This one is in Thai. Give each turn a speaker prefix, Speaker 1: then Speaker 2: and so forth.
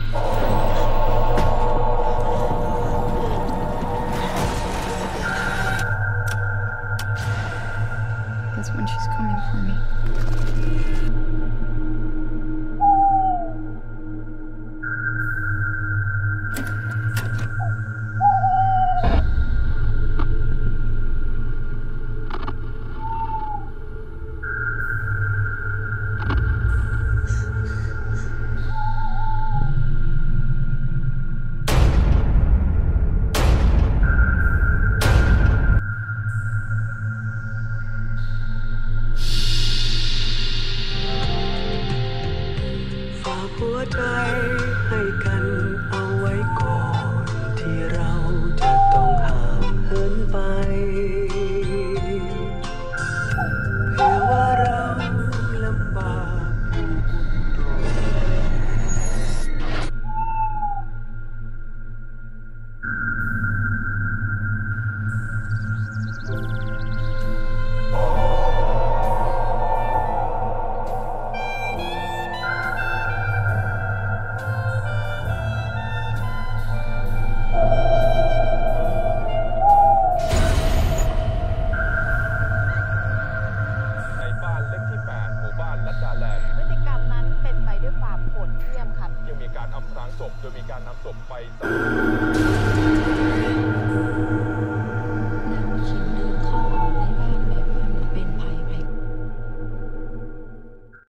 Speaker 1: That's when she's coming for me.
Speaker 2: หัวใจให้กันเอาไว้ก่อนที่เราจะต้องห่างเหินไปเพื่อว่าเราลำบากอยู่ตรง
Speaker 3: พฤติกรรมนั้นเป็นไปด้วยความโหดเหี้ยมครับ
Speaker 4: ยังมีการอำพรางศพโดยมีการนำศพไป